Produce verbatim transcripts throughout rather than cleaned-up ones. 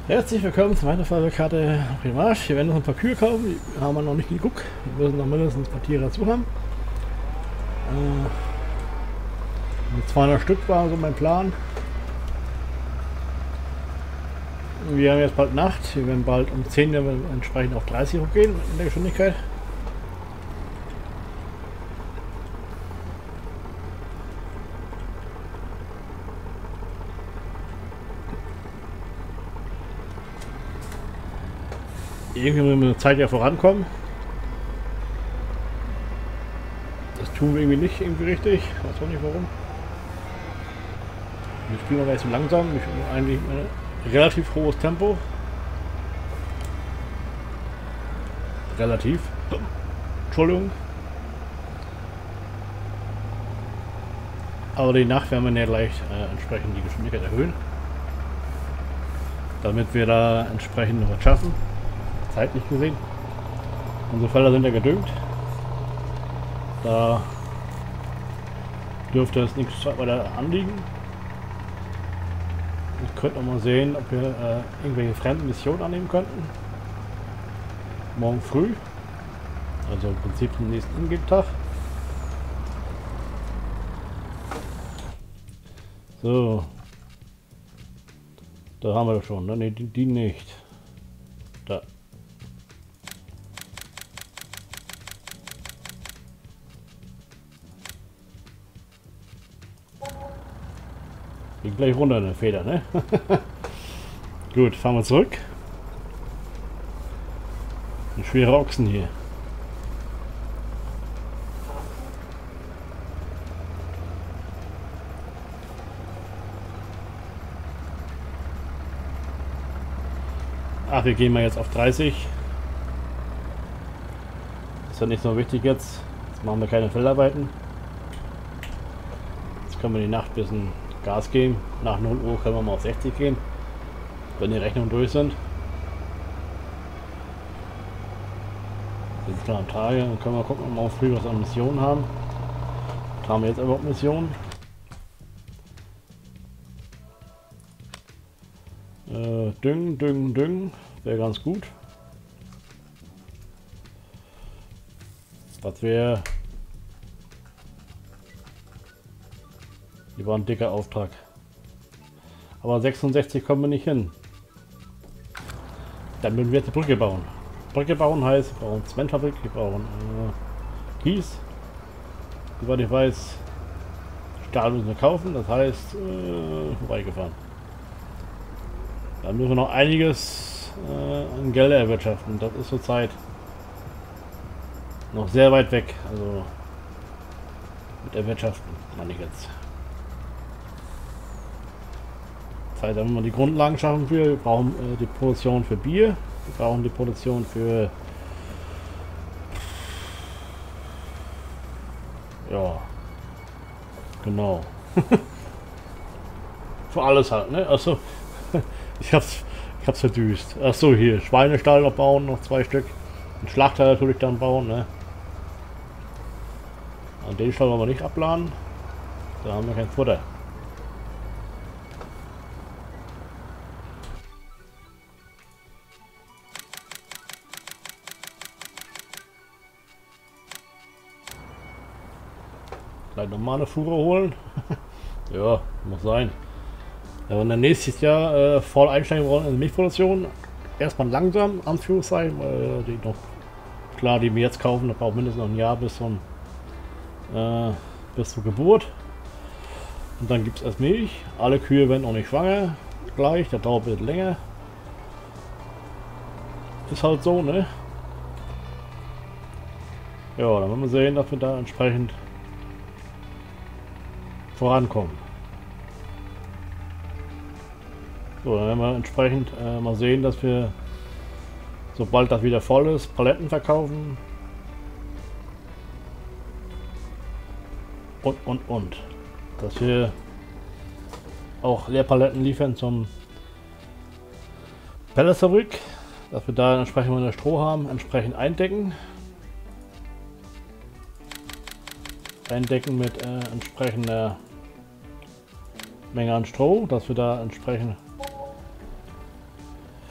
Herzlich willkommen zu meiner Fahrkarte Primarsch. Wir werden uns ein paar Kühe kaufen, die haben wir noch nicht geguckt. Wir müssen noch mindestens ein paar Tiere dazu haben. Äh, zweihundert Stück war so mein Plan. Wir haben jetzt bald Nacht, wir werden bald um zehn Uhr entsprechend auf dreißig hochgehen in der Geschwindigkeit. Irgendwie müssen wir mit der Zeit ja vorankommen. Das tun wir irgendwie nicht irgendwie richtig. Ich weiß auch nicht warum. Wir spielen aber jetzt so langsam. Ich habe eigentlich ein relativ hohes Tempo. Relativ. Entschuldigung. Aber die Nacht werden wir ja gleich äh, entsprechend die Geschwindigkeit erhöhen. Damit wir da entsprechend noch was schaffen. Zeitlich gesehen. Unsere Felder sind ja gedüngt. Da dürfte es nichts weiter anliegen. Ich könnte noch mal sehen, ob wir äh, irgendwelche fremden Missionen annehmen könnten. Morgen früh. Also im Prinzip am nächsten Ingame-Tag. So. Da haben wir das schon, ne? Ne, die, die nicht. Da. Geht gleich runter in der Feder, ne? Gut, fahren wir zurück. Ein schwerer Ochsen hier. Ach, wir gehen mal jetzt auf dreißig. Ist ja nicht so wichtig jetzt. Jetzt machen wir keine Feldarbeiten. Jetzt können wir die Nacht ein bisschen Gas geben. Nach null Uhr können wir mal auf sechzig gehen, wenn die Rechnungen durch sind. Sind klar am Tage, dann können wir gucken, ob wir auch früh was an Missionen haben. Haben wir jetzt überhaupt Missionen? Äh, düngen, düngen, düngen. Wäre ganz gut. Das wäre... Die war ein dicker Auftrag. Aber sechsundsechzig kommen wir nicht hin. Dann würden wir jetzt eine Brücke bauen. Brücke bauen heißt, wir brauchen Zementfabrik, wir brauchen äh, Kies. Soweit ich weiß, Stahl müssen wir kaufen, das heißt, äh, vorbeigefahren. Dann müssen wir noch einiges äh, an Geld erwirtschaften. Das ist zurzeit noch sehr weit weg. Also mit erwirtschaften, meine ich jetzt. Das heißt, wenn wir die Grundlagen schaffen für, wir brauchen äh, die Produktion für Bier, wir brauchen die Produktion für ja, genau. Für alles halt, ne? Achso, ich hab's, ich hab's verdüst. Achso, hier, Schweinestall noch bauen, noch zwei Stück. Ein Schlachter natürlich dann bauen, ne? An den Stall wollen wir nicht abladen. Da haben wir kein Futter. Gleich nochmal eine Fuhre holen. Ja, muss sein. Ja, wenn wir nächstes Jahr äh, voll einsteigen wollen in die Milchproduktion, erstmal langsam, Anführungszeichen, weil die noch, klar, die wir jetzt kaufen, das braucht mindestens noch ein Jahr bis zum äh, bis zur Geburt. Und dann gibt es erst Milch. Alle Kühe werden auch nicht schwanger gleich, das dauert ein bisschen länger. Ist halt so, ne? Ja, dann werden wir sehen, dass wir da entsprechend vorankommen. So, dann werden wir entsprechend äh, mal sehen, dass wir, sobald das wieder voll ist, Paletten verkaufen. Und, und, und. Dass wir auch Leerpaletten liefern zum Pelletsfabrik. Dass wir da entsprechend wenn wir Stroh haben, entsprechend eindecken. Eindecken mit äh, entsprechender Menge an Stroh, dass wir da entsprechend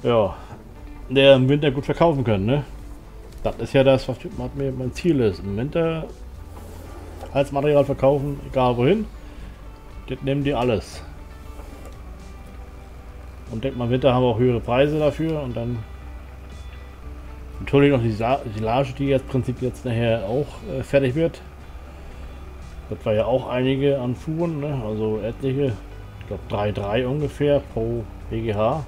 Ja, der im Winter gut verkaufen können, ne? Das ist ja das, was mir mein Ziel ist. Im Winter als Material verkaufen, egal wohin. Das nehmen die alles. Und denkt mal, im Winter haben wir auch höhere Preise dafür und dann natürlich noch die Silage, die jetzt im Prinzip jetzt nachher auch äh, fertig wird. Das war ja auch einige an Fuhren, ne? Also etliche, ich glaube drei Komma drei ungefähr pro B G H.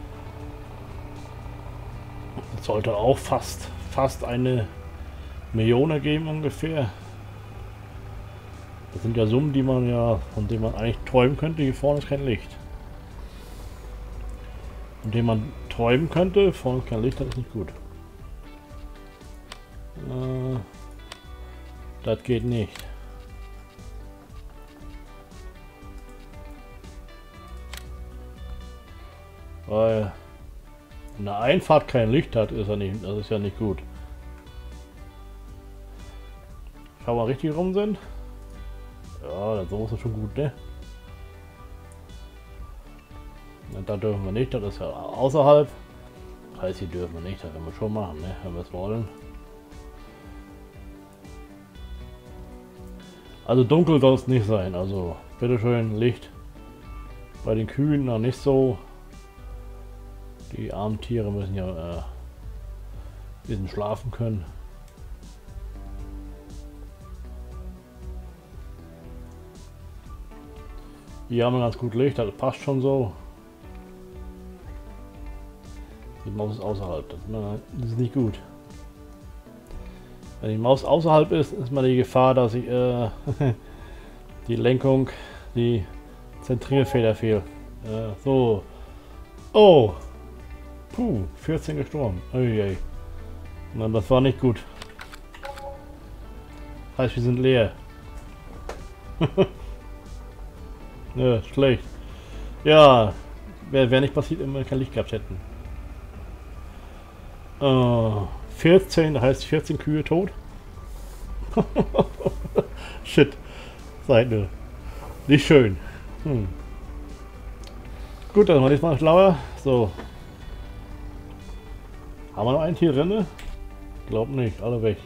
Das sollte auch fast, fast eine Million ergeben ungefähr. Das sind ja Summen, die man ja, von denen man eigentlich träumen könnte. Hier vorne ist kein Licht. Von dem man träumen könnte, vorne ist kein Licht, das ist nicht gut. Äh, das geht nicht. Weil eine Einfahrt kein Licht hat, ist ja nicht, das ist ja nicht gut. Schau mal, richtig rum sind. Ja, so ist es schon gut, ne? Und da dürfen wir nicht, das ist ja außerhalb. Das heißt, hier dürfen wir nicht, das können wir schon machen, ne? Wenn wir es wollen. Also dunkel soll es nicht sein, also bitteschön Licht. Bei den Kühen noch nicht so. Die armen Tiere müssen ja äh, ein bisschen schlafen können. Hier haben wir ganz gut Licht, das passt schon so. Die Maus ist außerhalb, das ist nicht gut. Wenn die Maus außerhalb ist, ist mal die Gefahr, dass ich äh, die Lenkung, die Zentrierfeder fehlt. Äh, so. Oh! Puh, vierzehn gestorben. Uiui. Na, das war nicht gut. Heißt, wir sind leer. Ja, schlecht. Ja, wäre wär nicht passiert, wenn wir kein Licht gehabt hätten. Uh, vierzehn, heißt vierzehn Kühe tot. Shit. Seid nur. Nicht schön. Hm. Gut, dann mal jetzt mal schlauer. So. Haben wir noch ein Tier drin? Glaub nicht, alle weg.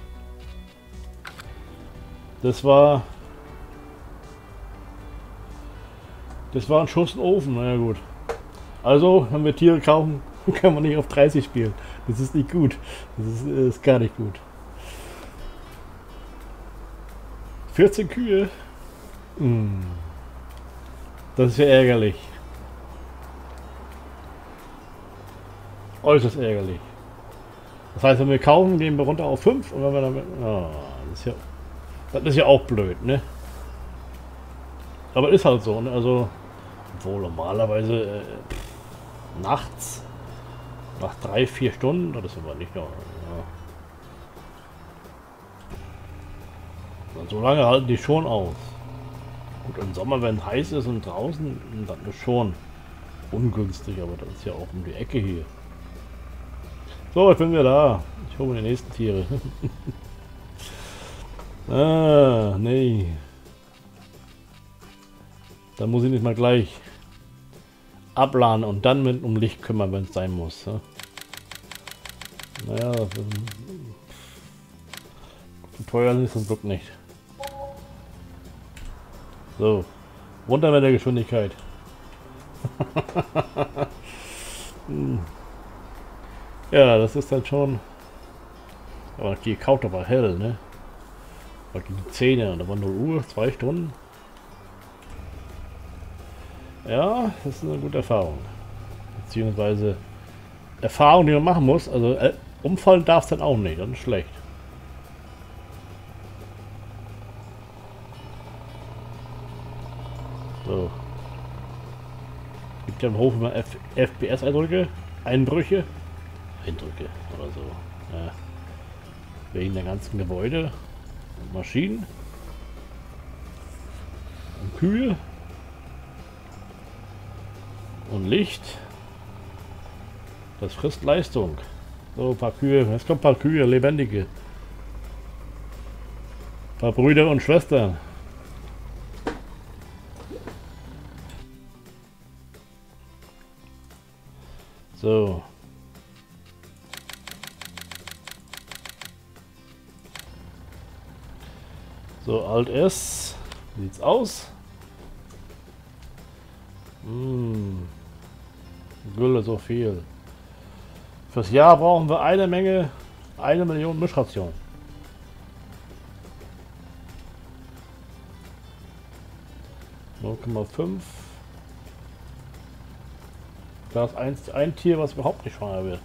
Das war. Das war ein Schuss in den Ofen, naja gut. Also, wenn wir Tiere kaufen, kann man nicht auf dreißig spielen. Das ist nicht gut. Das ist, ist gar nicht gut. vierzehn Kühe? Hm. Das ist ja ärgerlich. Äußerst ärgerlich. Das heißt, wenn wir kaufen, gehen wir runter auf fünf und wenn wir damit. Oh, das, ist ja, das ist ja auch blöd, ne? Aber ist halt so, ne? Also, obwohl normalerweise äh, nachts nach drei, vier Stunden, das ist aber nicht noch. Ja. Und so lange halten die schon aus. Gut, im Sommer, wenn es heiß ist und draußen, dann ist schon ungünstig, aber das ist ja auch um die Ecke hier. So, jetzt sind wir da. Ich hole mir die nächsten Tiere. Ah, nee. Dann muss ich nicht mal gleich abladen und dann mit um Licht kümmern, wenn es sein muss. Ja? Naja, so teuer ist zum Glück nicht. So, runter mit der Geschwindigkeit. Ja, das ist dann schon. Aber die kaut aber hell, ne? Und die Zähne, da war null Uhr, zwei Stunden. Ja, das ist eine gute Erfahrung. Beziehungsweise Erfahrung, die man machen muss. Also äh, umfallen darf es dann auch nicht, das ist schlecht. So. Gibt ja im Hof immer F P S-Eindrücke, Einbrüche, Eindrücke oder so. Ja. Wegen der ganzen Gebäude und Maschinen und Kühe und Licht. Das frisst Leistung. So, ein paar Kühe. Jetzt kommen ein paar Kühe, lebendige. Ein paar Brüder und Schwestern. So, So, Alt S. Wie sieht's aus? Hm. Gülle so viel. Fürs Jahr brauchen wir eine Menge, eine Million Mischration. null Komma fünf. Da ist ein, ein Tier, was überhaupt nicht schwanger wird.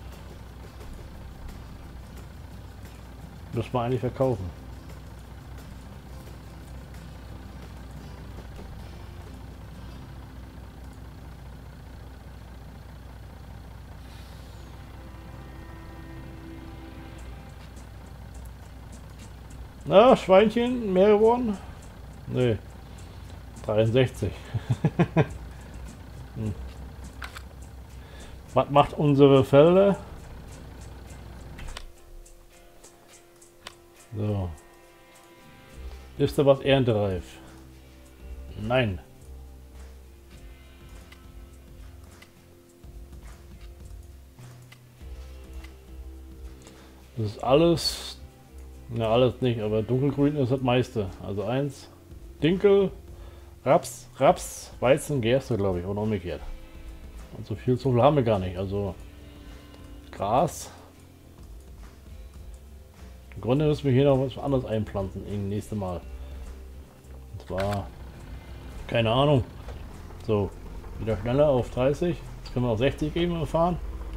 Müssen wir eigentlich verkaufen. Na, Schweinchen, mehr geworden? Nee. dreiundsechzig. hm. Was macht unsere Felder? So. Ist da was erntereif? Nein. Das ist alles. Ja, alles nicht, aber dunkelgrün ist das meiste. Also eins. Dinkel, Raps, Raps, Weizen, Gerste, glaube ich, und umgekehrt. Und so viel, so viel haben wir gar nicht. Also Gras. Im Grunde müssen wir hier noch was anderes einpflanzen, im nächsten Mal. Und zwar, keine Ahnung. So, wieder schneller auf dreißig. Jetzt können wir auf sechzig gehen und fahren.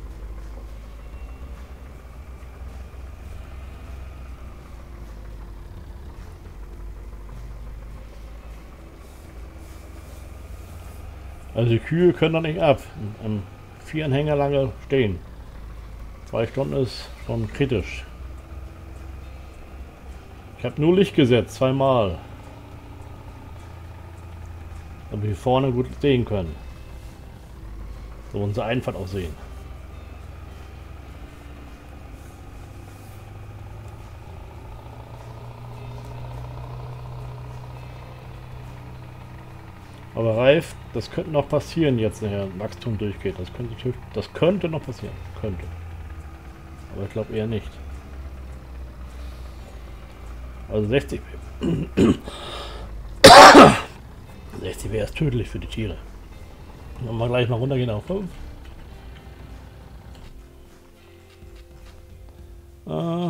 Also die Kühe können da nicht ab. Im vier Anhänger lange stehen. Zwei Stunden ist schon kritisch. Ich habe nur Licht gesetzt, zweimal. Damit wir vorne gut sehen können. So unsere Einfahrt auch sehen. Aber Reif, das könnte noch passieren jetzt, wenn der Wachstum durchgeht. Das könnte, das könnte noch passieren. Könnte. Aber ich glaube eher nicht. Also sechzig. sechzig wäre erst tödlich für die Tiere. Wenn wir gleich mal runtergehen auf fünf. Äh.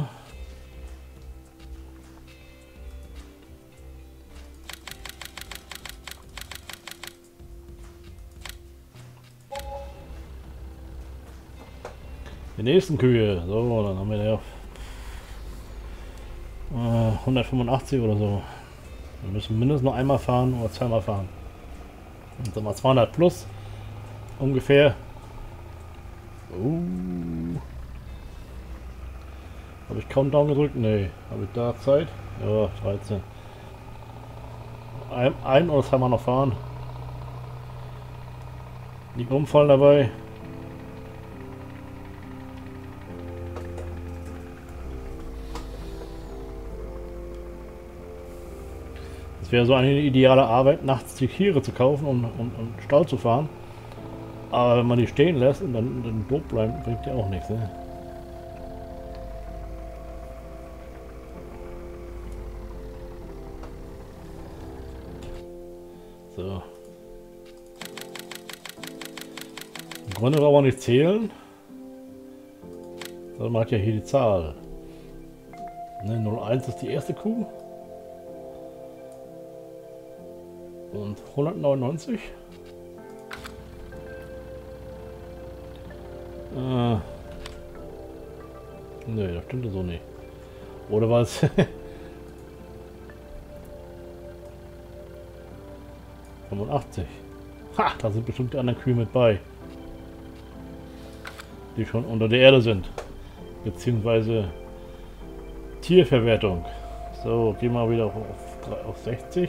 Die nächsten Kühe, so, dann haben wir ja äh, hundertfünfundachtzig oder so. Wir müssen mindestens noch einmal fahren oder zweimal fahren. Und dann mal zweihundert plus ungefähr. Uh. Habe ich Countdown gedrückt? Nee. Habe ich da Zeit? Ja, dreizehn. Ein, ein oder zweimal noch fahren. Nicht umfallen dabei. Es wäre so eine ideale Arbeit, nachts die Tiere zu kaufen und, und, und Stall zu fahren. Aber wenn man die stehen lässt und dann, dann doof bleibt, bringt ja auch nichts. Ne? So. Im Grunde brauchen wir nicht zählen. Sondern man hat ja hier die Zahl. Ne, null eins ist die erste Kuh. Und hundertneunundneunzig. Äh. Ne, das stimmte so nicht. Oder war es fünfundachtzig? Ha, da sind bestimmt die anderen Kühe mit bei. Die schon unter der Erde sind. Beziehungsweise Tierverwertung. So, gehen wir wieder auf, auf, auf sechzig.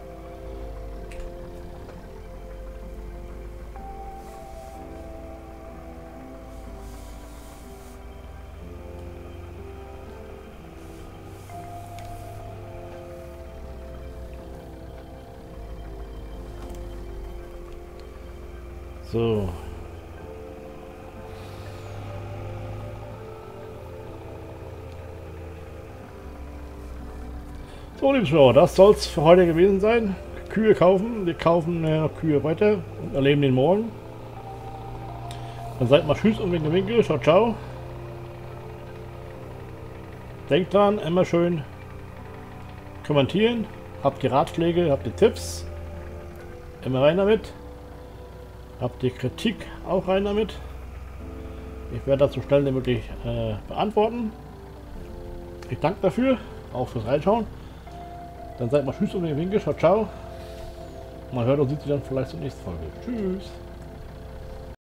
So. So, liebe Zuschauer, das soll es für heute gewesen sein. Kühe kaufen. Wir kaufen äh, noch Kühe weiter und erleben den morgen. Dann seid mal tschüss und winke winke. Ciao, ciao. Denkt dran, immer schön kommentieren. Habt ihr Ratschläge, habt ihr Tipps? Immer rein damit. Habt ihr Kritik? Auch rein damit. Ich werde das so schnell wie möglich äh, beantworten. Ich danke dafür, auch fürs Reinschauen. Dann seid mal tschüss und winke, ciao, ciao. Man hört und sieht sich dann vielleicht zur nächsten Folge. Tschüss.